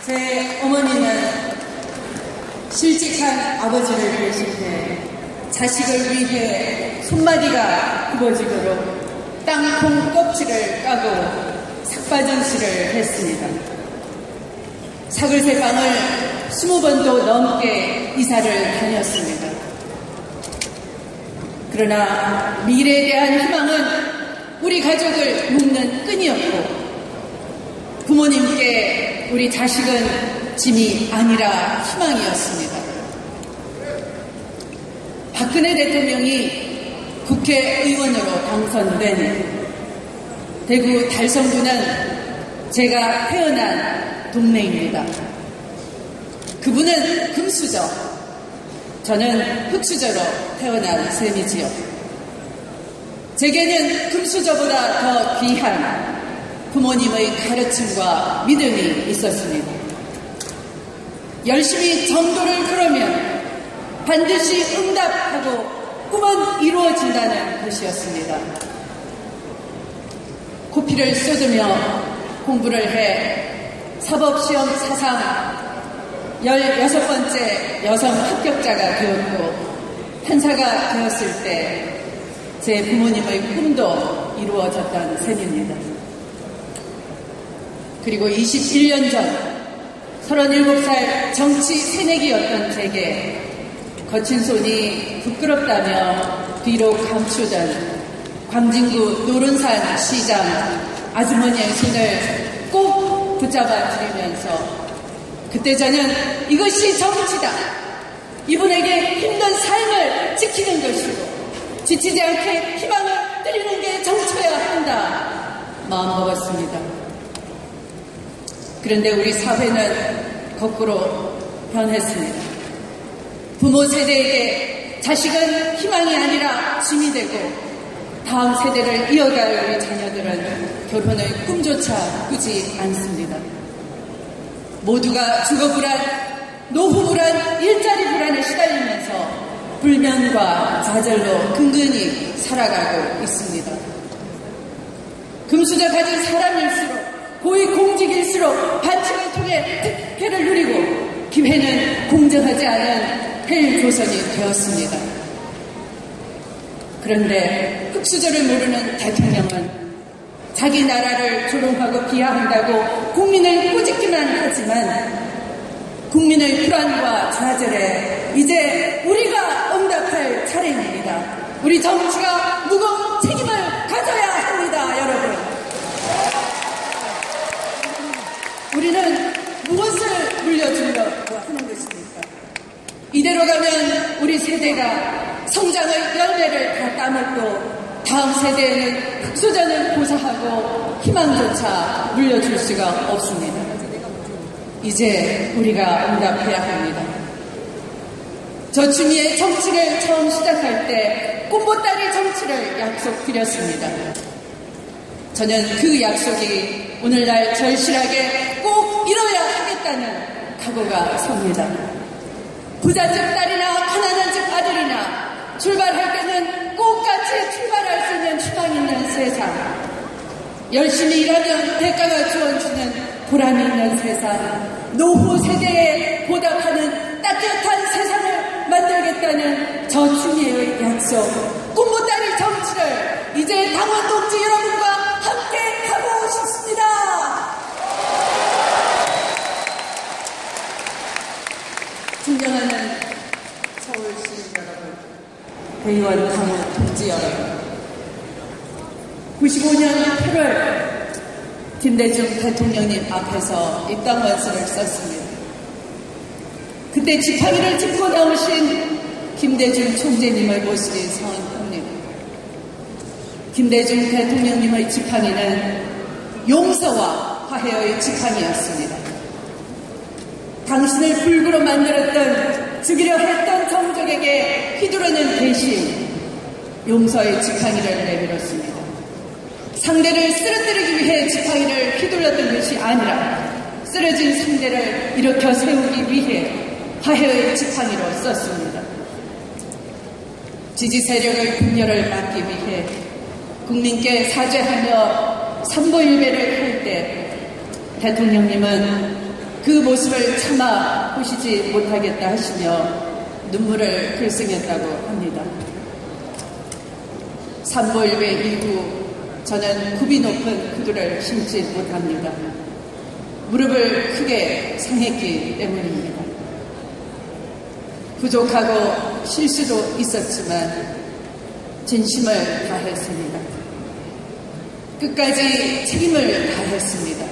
제 어머니는 실직한 아버지를 계실 때 자식을 위해 손마디가 굽어지도록 땅콩 껍질을 까고 삭바정시를 했습니다. 사글새 방을 20번도 넘게 이사를 다녔습니다. 그러나 미래에 대한 희망은 우리 가족을 묶는 끈이었고, 부모님께 우리 자식은 짐이 아니라 희망이었습니다. 박근혜 대통령이 국회의원으로 당선된 대구 달성구는 제가 태어난 동네입니다. 그분은 금수저, 저는 흙수저로 태어난 셈이지요. 제게는 금수저보다 더 귀한 부모님의 가르침과 믿음이 있었습니다. 열심히 전도를 걸으면 반드시 응답하고 꿈은 이루어진다는 것이었습니다. 코피를 쏟으며 공부를 해 사법시험 사상 16번째 여성 합격자가 되었고 판사가 되었을 때 제 부모님의 꿈도 이루어졌던 셈입니다. 그리고 21년 전 37살 정치 새내기였던 제게 거친 손이 부끄럽다며 뒤로 감추던 광진구 노른산 시장 아주머니의 손을 꼭 붙잡아 드리면서 그때 저는 이것이 정치다, 이분에게 힘든 삶을 지키는 것이고 지치지 않게 희망을 드리는 게 정치여야 한다 마음먹었습니다. 그런데 우리 사회는 거꾸로 변했습니다. 부모 세대에게 자식은 희망이 아니라 짐이 되고 다음 세대를 이어갈 우리 자녀들은 결혼의 꿈조차 꾸지 않습니다. 모두가 주거 불안, 노후 불안, 일자리 불안에 시달리면서 불면과 좌절로 근근히 살아가고 있습니다. 금수저 가진 사람일수록, 고위공직일수록 반칙을 통해 특혜를 누리고 기회는 공정하지 않은 헬조선이 되었습니다. 그런데 흙수저를 모르는 대통령은 자기 나라를 조롱하고 비하한다고 국민을 꼬집기만 하지만 국민의 불안과 좌절에 이제 우리가 응답할 차례입니다. 우리 정치가 무거운 책임을 가져야 합니다, 여러분. 우리는 무엇을 물려주려고 하는 것입니까? 이대로 가면 우리 세대가 성장의 열매를 다 따먹고 다음 세대에는 흙수저는 고사하고 희망조차 물려줄 수가 없습니다. 이제 우리가 응답해야 합니다. 저 추미애 정치를 처음 시작할 때 꽃보따리 정치를 약속드렸습니다. 저는 그 약속이 오늘날 절실하게 꼭 이뤄야 하겠다는 각오가 섭니다. 부잣집 딸이나 가난한 집 아들이나 출발할 때는 꽃같이 출발할 수 있는 희망 있는 세상, 열심히 일하면 대가가 주어지는 보람 있는 세상, 노후 세대에 보답하는 따뜻한 세상을 만들겠다는 저 추미애의 약속, 꽃보따리 정치를 이제 당원 동지 여러분과 함께 하고 싶습니다. 존경하는 서울시 여러분, 대의원 당원 동지 여러분, 95년 8월 김대중 대통령님 앞에서 입당원서를 썼습니다. 그때 지팡이를 짚고 나오신 김대중 총재님의 모습이 선합니다. 김대중 대통령님의 지팡이는 용서와 화해의 지팡이였습니다. 당신을 불구로 만들었던, 죽이려 했던 정적에게 휘두르는 대신 용서의 지팡이를 내밀었습니다. 상대를 쓰러뜨리기 위해 지팡이를 휘둘렀던 것이 아니라 쓰러진 상대를 일으켜 세우기 위해 화해의 지팡이로 썼습니다. 지지 세력의 분열을 막기 위해 국민께 사죄하며 삼보일배를 할 때 대통령님은 그 모습을 참아 보시지 못하겠다 하시며 눈물을 글썽였다고 합니다. 산보일배 이후 저는 굽이 높은 구두를 신지 못합니다. 무릎을 크게 상했기 때문입니다. 부족하고 실수도 있었지만 진심을 다했습니다. 끝까지 책임을 다했습니다.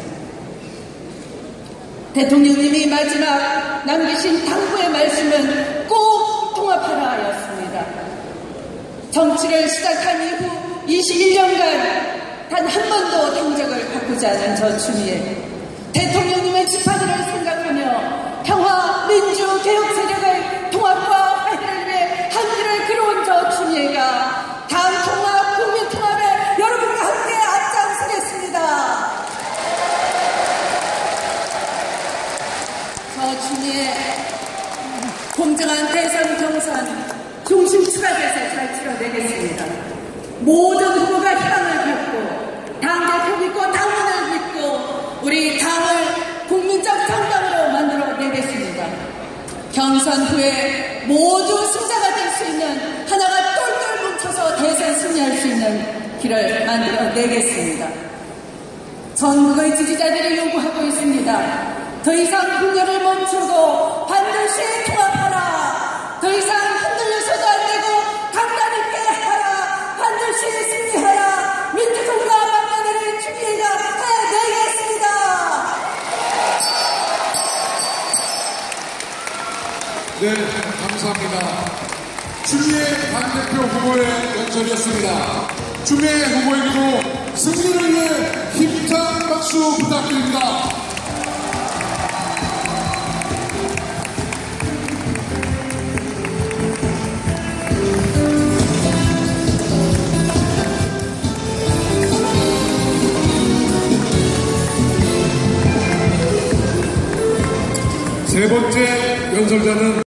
대통령님이 마지막 남기신 당부의 말씀은 꼭 통합하라였습니다. 정치를 시작한 이후 21년간 단 한 번도 당적을 바꾸지 않은 저 추미애, 대통령님의 지파들을 생각하며 평화, 민주, 개혁 세력의 통합과 화해를 위해 한길을 그려온 저 추미애가 당 통합, 국민 통합에 여러분과 함께 앞장서겠습니다. 저 추미애 공정한 대선 경선 중심 추락에서 잘 치러내겠습니다. 모든 후보가 희망을 갖고 당대표 믿고 당원을 믿고 우리 당을 국민적 정당으로 만들어내겠습니다. 경선 후에 모두 승자가 될 수 있는 하나가 똘똘 뭉쳐서 대선 승리할 수 있는 길을 만들어내겠습니다. 전국의 지지자들이 요구하고 있습니다. 더 이상 분열을 멈추고 반드시 통합하라. 더 이상 흔들려서도 안 되고 강단 있게 하라. 반드시 승리하라. 민주정과 막내를 추미애가 해내겠습니다. 네, 감사합니다. 추미애 당대표 후보의 연설이었습니다. 추미애 후보에게도 승리를 위해 힘찬 박수 부탁드립니다. 세 번째 연설자는